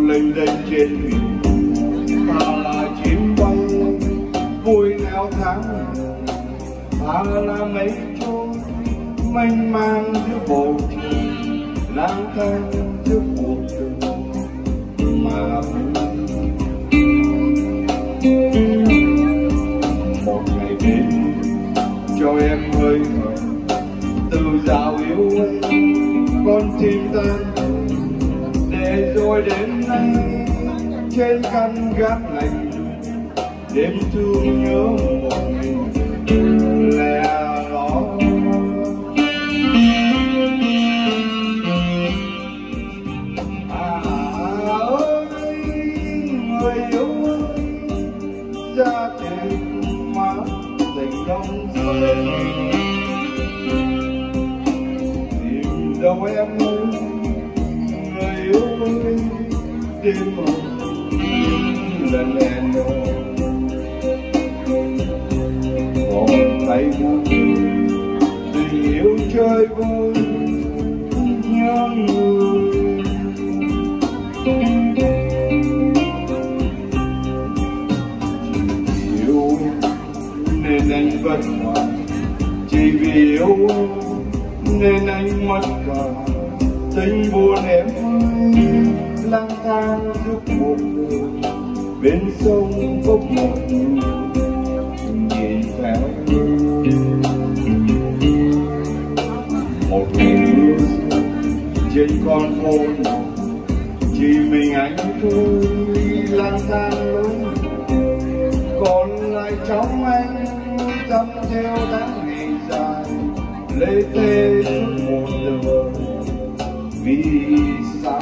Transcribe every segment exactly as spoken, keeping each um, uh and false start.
lênh đênh trên biển, ta là chim bay vui neo tháng, ta là mây trôi mênh mang giữa bầu trời, lang thang giữa cuộc đời mà một ngày đến cho em hơi thở từ dạo yêu ấy, con tim ta để rồi đến nay trên căn gác lạnh đêm thương nhớ một mình lẻ loi. À ơi người yêu ơi, ra tình má tình đông xuân tìm đâu em ơi, người yêu ơi đêm mộng lần hẹn nhau còn tay buông tình yêu chơi vơi nhớ người. Yêu nên anh vất vả, chỉ vì yêu nên anh mất cả tình buồn em ơi, lang thang giữa cuộc đời bên sông có một người nhìn theo một ngày mưa trên con phố nhỏ, chỉ mình anh thôi lang thang lối, còn lại trong anh dăm theo tháng ngày dài lê tê suốt một đời. Vì sao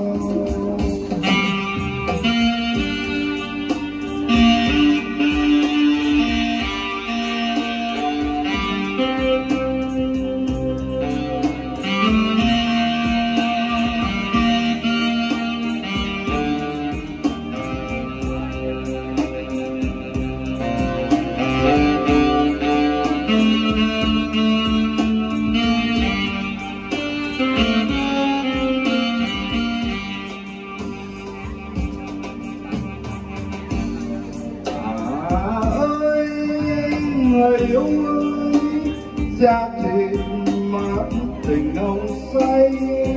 người yêu ơi, ra thịt mắt tình ông say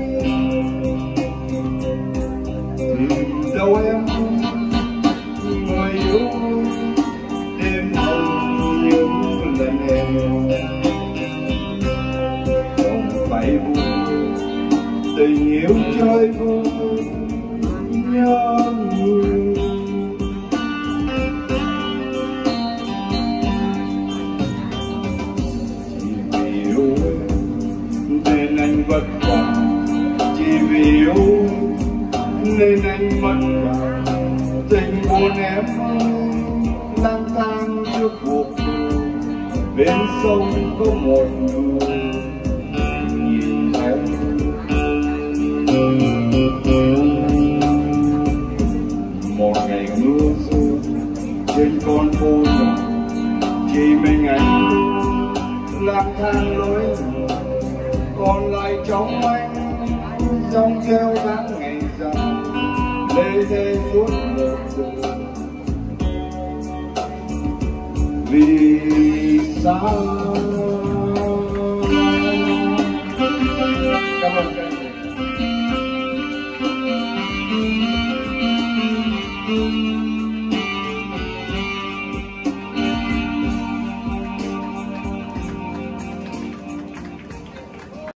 tìm đâu em người yêu ơi, đêm hồng những lần hẹn không phải buồn tình yêu chơi vơi nhớ người. Nên anh vất vả, chỉ vì yêu nên anh mất cả tình buồn em ơi, lang thang trước cuộc đời bên sông có một người nhìn theo. Một ngày mưa rơi trên con phố nhỏ, chỉ mình anh lang thang lối, còn lại trong anh dòng theo tháng ngày dài lê thê suốt một đời. Vì sao